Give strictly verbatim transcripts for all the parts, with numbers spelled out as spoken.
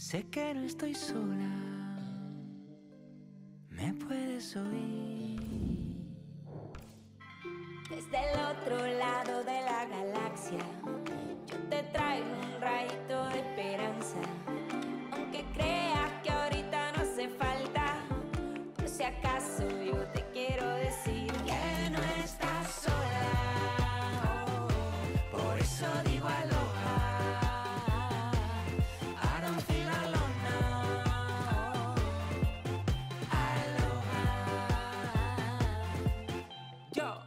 Sé que no estoy sola, me puedes oír. Desde el otro lado de la galaxia, yo te traigo un rayito de esperanza. Aunque creas que ahorita no hace falta, por si acaso yo te quiero decir que no estás sola. Oh, por eso digo aloha. I don't feel alone now. Aloha. Yo.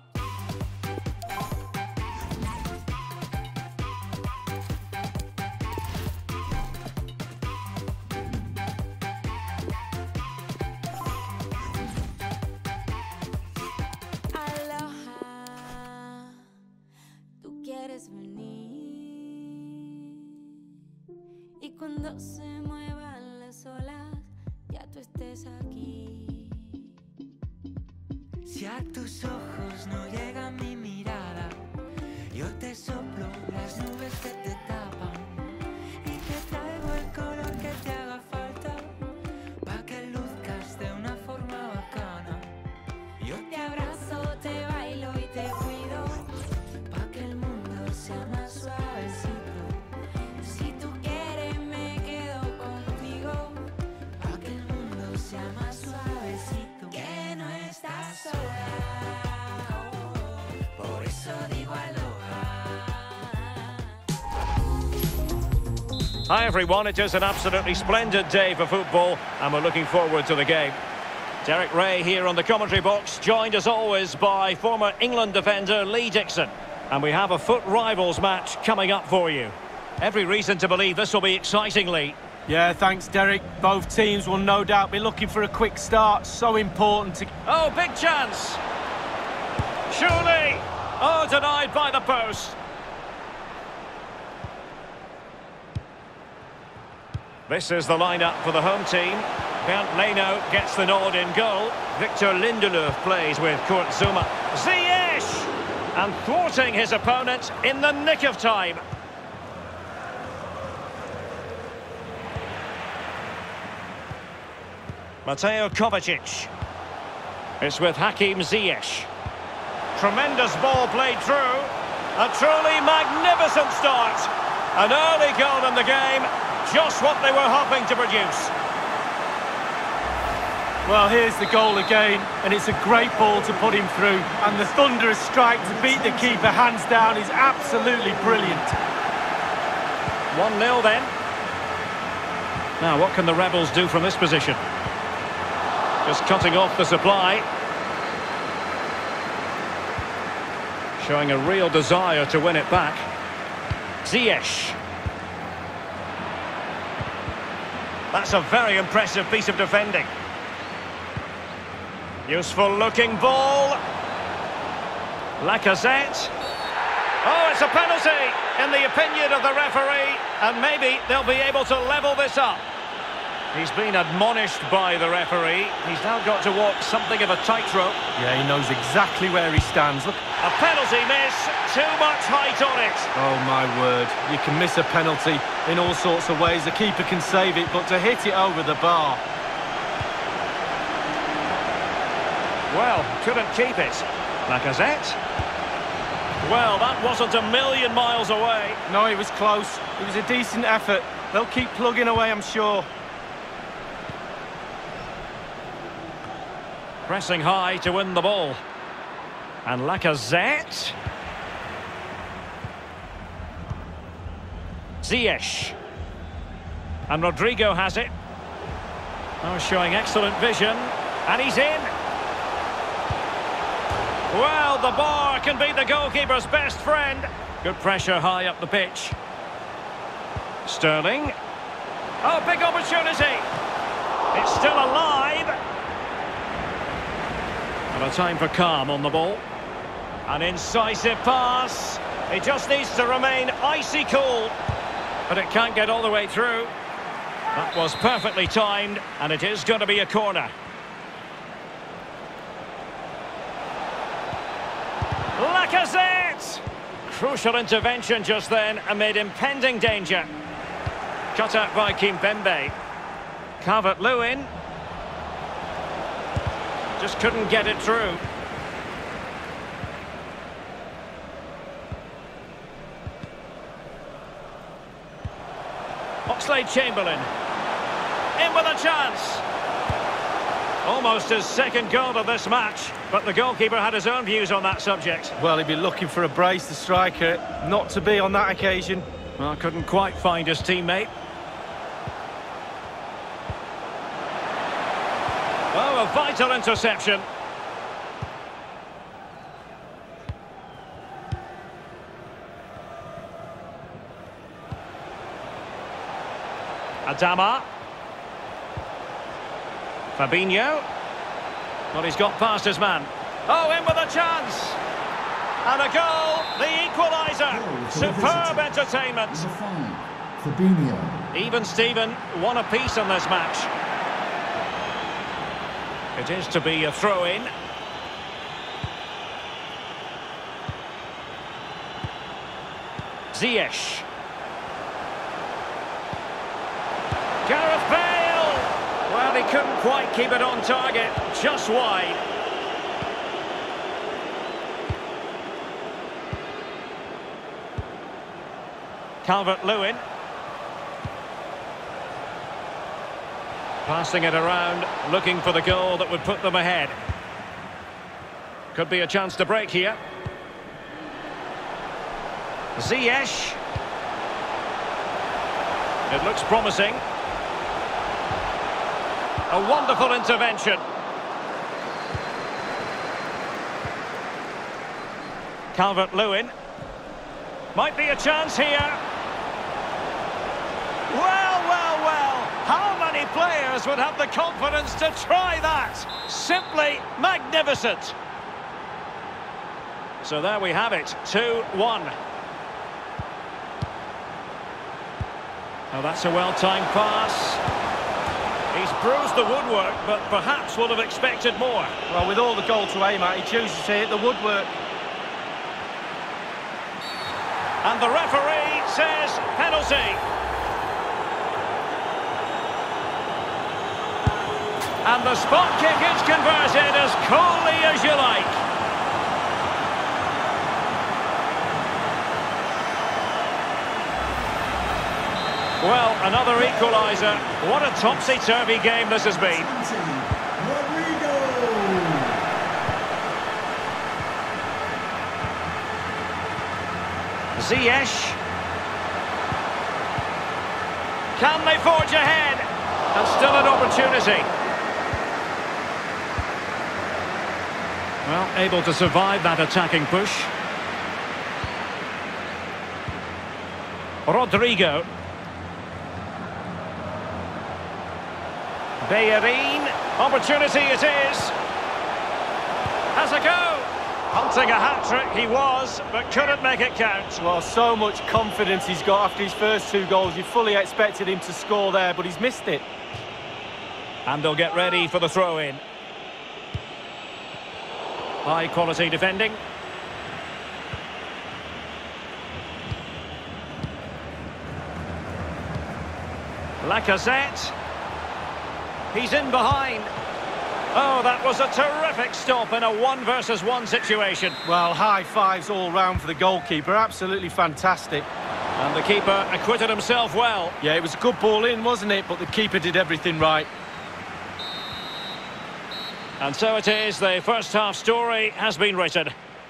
Quieres venir y cuando se muevan las olas ya tú estés aquí. Si a tus ojos no llega mi mirada, yo te soplo las nubes que te tapan y te traigo el color que te haga falta pa' que luzcas de una forma bacana. Yo Te abrazo, te bailo y te cuido pa' que el mundo sea más suavecito. Si tú quieres me quedo contigo Pa' que el mundo sea más suavecito. que no estás sola. Oh, por eso digo aloha. Hi everyone, it is an absolutely splendid day for football and we're looking forward to the game. Derek Ray here on the commentary box, joined as always by former England defender Lee Dixon. And we have a foot rivals match coming up for you. Every reason to believe this will be exciting, Lee. Yeah, thanks, Derek. Both teams will no doubt be looking for a quick start. So important to... Oh, big chance! Surely! Oh, denied by the post. This is the lineup for the home team. Bernd Leno gets the nod in goal. Victor Lindelöf plays with Kurt Zouma. Ziyech! And thwarting his opponent in the nick of time. Mateo Kovacic. It's with Hakim Ziyech. Tremendous ball played through. A truly magnificent start. An early goal in the game. Just what they were hoping to produce. Well, here's the goal again, and it's a great ball to put him through. And the thunderous strike to beat the keeper hands down is absolutely brilliant. one nil then. Now, what can the Rebels do from this position? Just cutting off the supply. Showing a real desire to win it back. Ziyech. That's a very impressive piece of defending. Useful looking ball. Lacazette. Oh, it's a penalty in the opinion of the referee, and maybe they'll be able to level this up. He's been admonished by the referee. He's now got to walk something of a tightrope. Yeah, he knows exactly where he stands. Look. A penalty miss, too much height on it. Oh, my word. You can miss a penalty in all sorts of ways. The keeper can save it, but to hit it over the bar... Well, couldn't keep it. Lacazette. Well, that wasn't a million miles away. No, it was close. It was a decent effort. They'll keep plugging away, I'm sure. Pressing high to win the ball. And Lacazette. Ziyech. And Rodrigo has it. Oh, showing excellent vision. And he's in. Well, the bar can be the goalkeeper's best friend. Good pressure high up the pitch. Sterling. Oh, big opportunity. It's still alive. And a time for calm on the ball. An incisive pass. He just needs to remain icy cool. But it can't get all the way through. That was perfectly timed, and it is going to be a corner. Lacazette! Crucial intervention just then amid impending danger. Cut out by Kimpembe. Calvert-Lewin. Just couldn't get it through. Oxlade-Chamberlain. In with a chance. Almost his second goal of this match, but the goalkeeper had his own views on that subject. Well, he'd be looking for a brace, the striker, not to be on that occasion. Well, couldn't quite find his teammate. Oh, a vital interception. Adama. Fabinho. Well, he's got past his man. Oh, in with a chance. And a goal, the equaliser. Superb entertainment. Number five, Fabinho. Even Steven, one apiece in this match. It is to be a throw-in. Ziyech. Gareth Bale! Well, he couldn't quite keep it on target, just wide. Calvert-Lewin. Passing it around, looking for the goal that would put them ahead. Could be a chance to break here. Ziyech. It looks promising. A wonderful intervention. Calvert-Lewin. Might be a chance here. Well, well, well. How many players would have the confidence to try that? Simply magnificent. So there we have it, two one. Oh, that's a well-timed pass. He's bruised the woodwork, but perhaps would have expected more. Well, with all the goal to aim at, he chooses to hit the woodwork. And the referee says penalty. And the spot kick is converted as coolly as you like. Well, another equaliser. What a topsy-turvy game this has been. Rodrigo. Ziyech. Can they forge ahead? And still an opportunity. Well, able to survive that attacking push. Rodrigo. Bellerin, opportunity it is. Has a go. Hunting a hat-trick he was, but couldn't make it count. Well, so much confidence he's got after his first two goals. You fully expected him to score there, but he's missed it. And they'll get ready for the throw-in. High-quality defending. Lacazette. He's in behind. Oh, that was a terrific stop in a one versus one situation. Well, high fives all round for the goalkeeper. Absolutely fantastic. And the keeper acquitted himself well. Yeah, it was a good ball in, wasn't it? But the keeper did everything right. And so it is, the first half story has been written.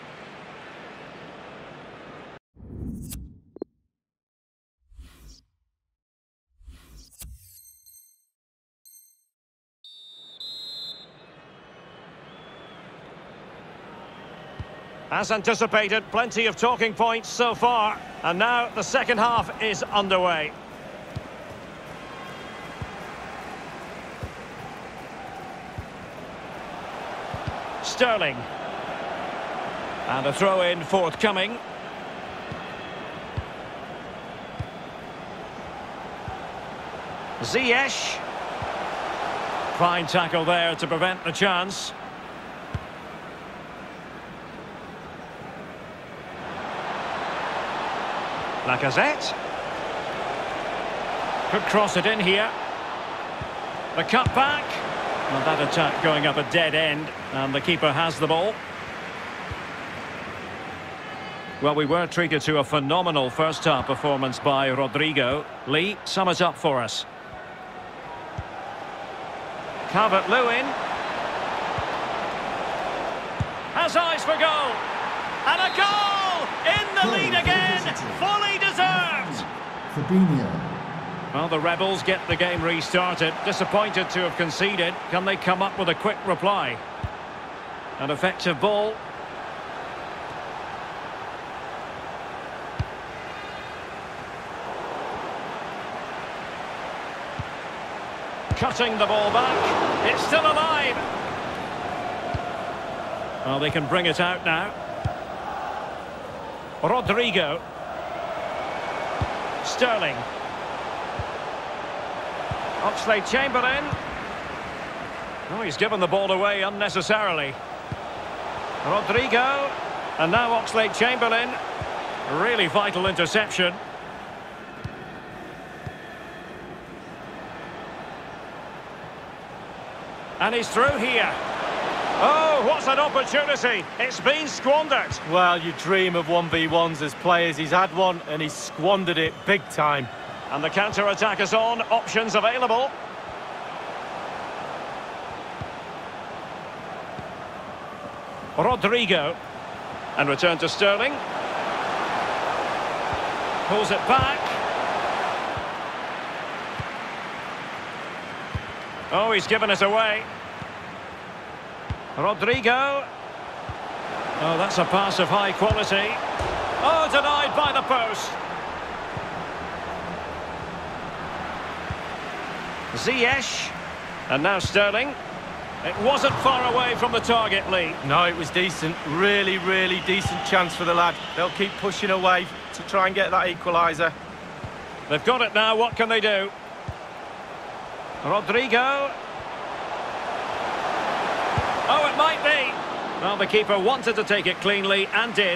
As anticipated, plenty of talking points so far. And now the second half is underway. Sterling. And a throw-in forthcoming. Ziyech. Fine tackle there to prevent the chance. Lacazette. Could cross it in here. The cut back. And that attack going up a dead end. And the keeper has the ball. Well, we were treated to a phenomenal first-half performance by Rodrigo. Lee, sum it up for us. Calvert-Lewin. Has eyes for goal. And a goal! In the lead again! Fully deserved! Fabinho. Well, the Rebels get the game restarted. Disappointed to have conceded. Can they come up with a quick reply? An effective ball. Cutting the ball back. It's still alive. Well, they can bring it out now. Rodrigo. Sterling. Oxlade-Chamberlain. Oh, he's given the ball away unnecessarily. Rodrigo. And now Oxlade-Chamberlain. Really vital interception. And he's through here. Oh, what an opportunity. It's been squandered. Well, you dream of one v ones as players. He's had one and he's squandered it big time. And the counter-attack is on. Options available. Rodrigo. And return to Sterling. Pulls it back. Oh, he's given it away. Rodrigo. Oh, that's a pass of high quality. Oh, denied by the post. Ziyech. And now Sterling. It wasn't far away from the target, Lee. No, it was decent. Really, really decent chance for the lad. They'll keep pushing away to try and get that equaliser. They've got it now. What can they do? Rodrigo. Oh, it might be. Well, the keeper wanted to take it cleanly and did.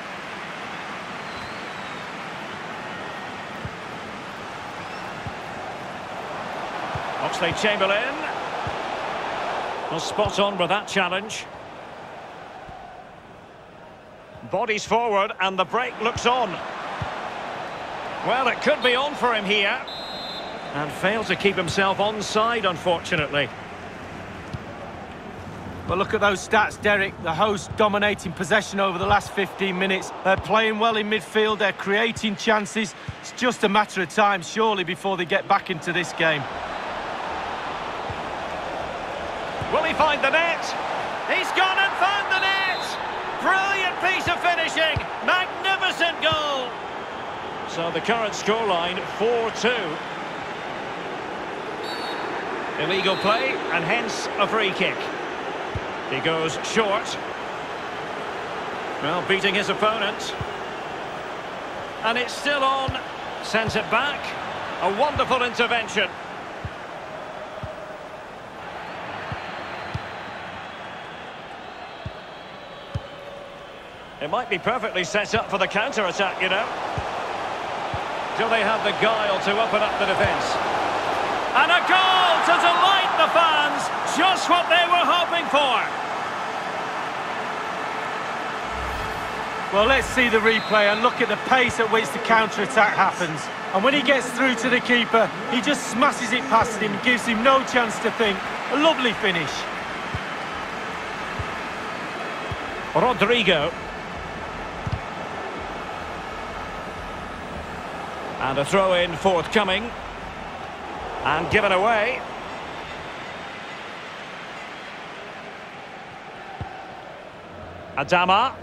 Oxlade-Chamberlain. Well, spot on with that challenge. Bodies forward and the break looks on. Well, it could be on for him here. And failed to keep himself onside, unfortunately. But look at those stats, Derek. The host dominating possession over the last fifteen minutes. They're playing well in midfield. They're creating chances. It's just a matter of time, surely, before they get back into this game. Will he find the net? He's gone and found the net! Brilliant piece of finishing! Magnificent goal! So the current scoreline, four two. Illegal play, and hence a free kick. He goes short. Well, beating his opponent. And it's still on. Sends it back. A wonderful intervention. It might be perfectly set up for the counter-attack, you know. Do they have the guile to open up the defence? And a goal to delight the fans. Just what they were hoping for. Well, let's see the replay and look at the pace at which the counter-attack happens. And when he gets through to the keeper, he just smashes it past him, gives him no chance to think. A lovely finish. Rodrigo. And a throw-in forthcoming. And given away. Adama.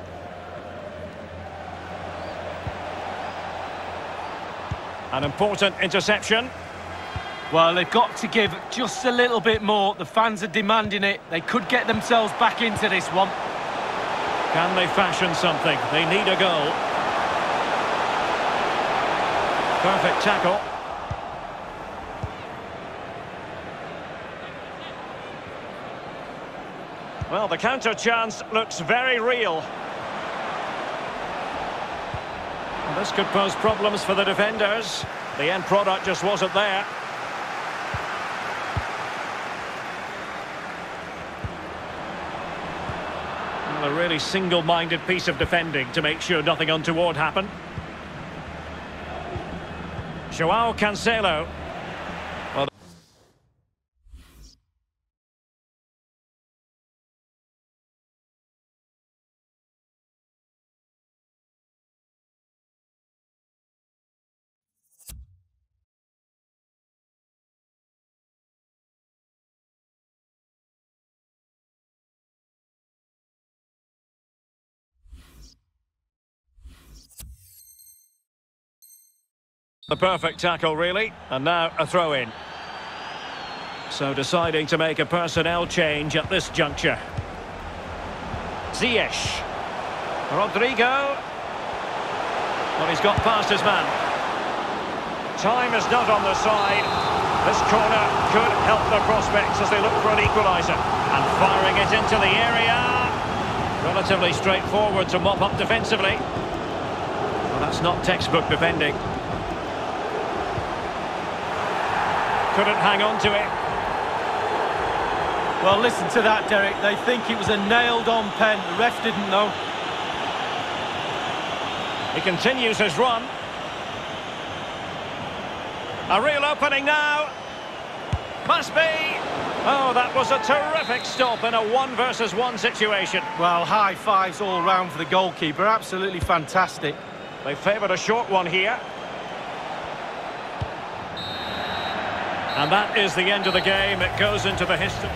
An important interception. Well, they've got to give just a little bit more. The fans are demanding it. They could get themselves back into this one. Can they fashion something? They need a goal. Perfect tackle. Well, the counter chance looks very real. And this could pose problems for the defenders. The end product just wasn't there. Well, a really single-minded piece of defending to make sure nothing untoward happened. Joao Cancelo. Well, the perfect tackle, really, and now a throw-in. So deciding to make a personnel change at this juncture. Ziyech. Rodrigo. Well, he's got past his man. Time is not on the side. This corner could help the prospects as they look for an equaliser. And firing it into the area. Relatively straightforward to mop up defensively. Well, that's not textbook defending. Couldn't hang on to it. Well, listen to that, Derek. They think it was a nailed-on pen. The ref didn't know. He continues his run. A real opening now. Must be. Oh, that was a terrific stop in a one versus one situation. Well, high fives all round for the goalkeeper. Absolutely fantastic. They favoured a short one here. And that is the end of the game. It goes into the history.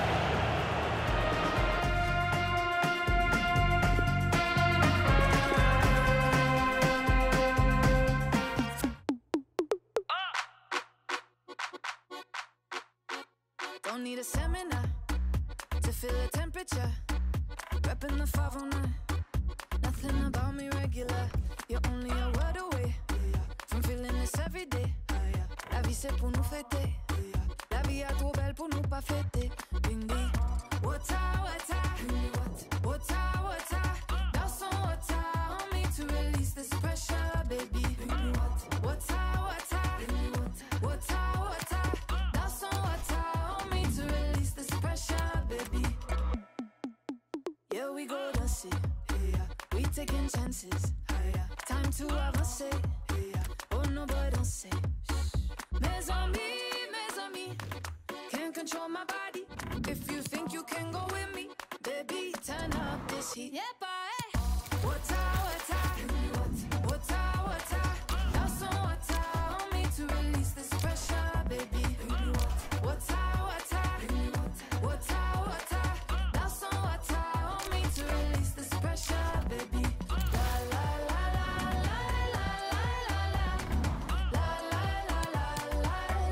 Don't need a seminar to feel the temperature. Repping the five oh nine. Nothing about me regular. You're only a word away from feeling this every day. La vie c'est pour nous fêter. La vie est trop belle pour nous pas fêter. Bindi, water, water, water, water. Dans son water, on me to release this pressure, baby. Water, water, water, water. Dans son water, on me to release this pressure, baby. Yeah, we go dancing. We taking chances. Time to avancer. Oh no, boy, don't say. Mes amis, mes amis, can't control my body. If you think you can go with me, baby, turn up this heat. Yeah, boy. Water, water, water, water. Dans son water, on me to release this pressure, baby. Water, water, water, water. Dans son water, on me to release this pressure, baby. La la la la la la la la la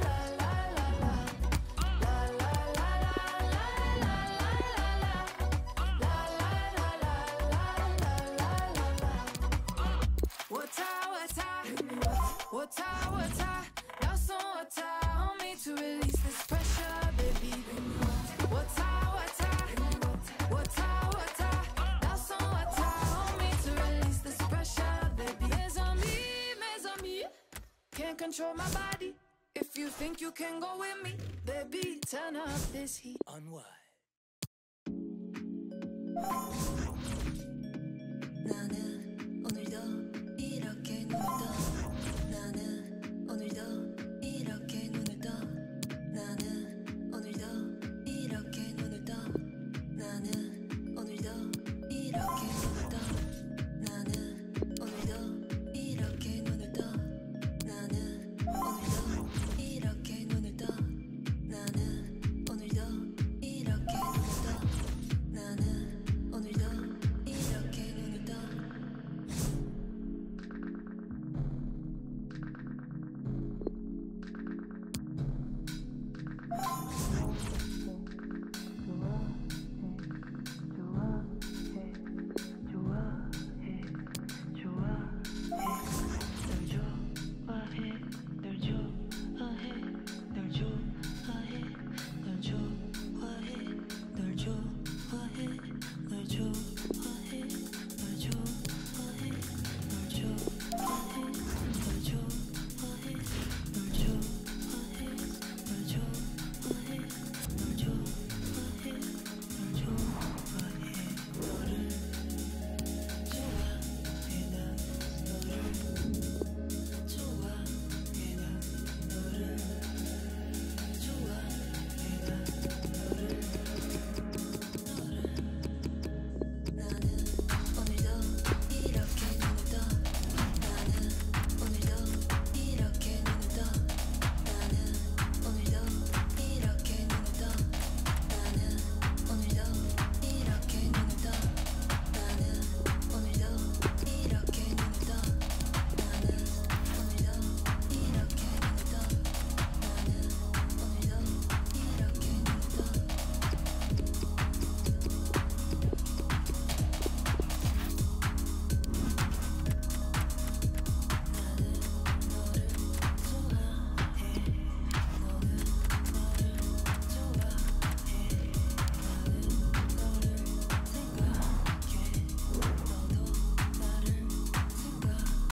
Water, water, dans son water, on me to release this pressure, baby. Water, water, water, water, dans son water, on me to release this pressure, baby. Mes amis, mes amis, can't control my body. If you think you can go with me, baby, turn up this heat. On what? 나는